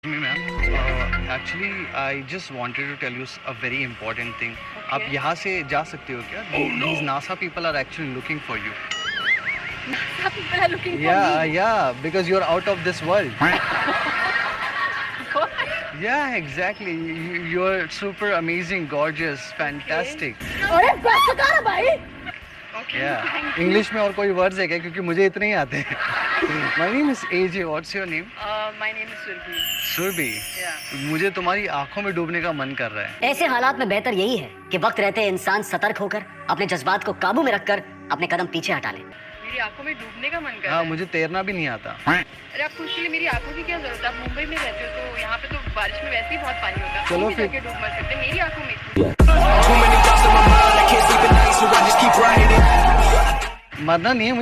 Me, ma'am. Actually, I just wanted to tell you a very important thing. Okay. आप यहाँ से जा सकते हो क्या? These NASA people are actually looking for you. NASA people are looking for Yeah, me. yeah, because you're out of this world. What? Yeah, exactly. You're super amazing, gorgeous, fantastic. अरे बस कर भाई. Okay. Yeah. Thank you. English में और कोई words है क्या? क्योंकि मुझे इतने ही आते हैं. My name is AJ. What's your name? My name is Surbi. Surabhi. Yeah. मुझे तुम्हारी आंखों में डूबने का मन कर रहा है. ऐसे हालात में बेहतर यही है कि वक्त रहते इंसान सतर्क होकर अपने जज्बात को काबू में रखकर अपने कदम पीछे हटा ले। मेरी आंखों में डूबने का मन कर रहा हाँ, है. मुझे तैरना भी नहीं आता. अरे आपको उसके लिए मेरी आंखों की क्या जरूरत है? आप मुंबई में रहते हो तो यहाँ पे तो बारिश में वैसे ही बहुत पानी होता है. चलो कहीं भी फिर. जाके डूब मत सकते. मेरी आंखों में मरना नहीं है.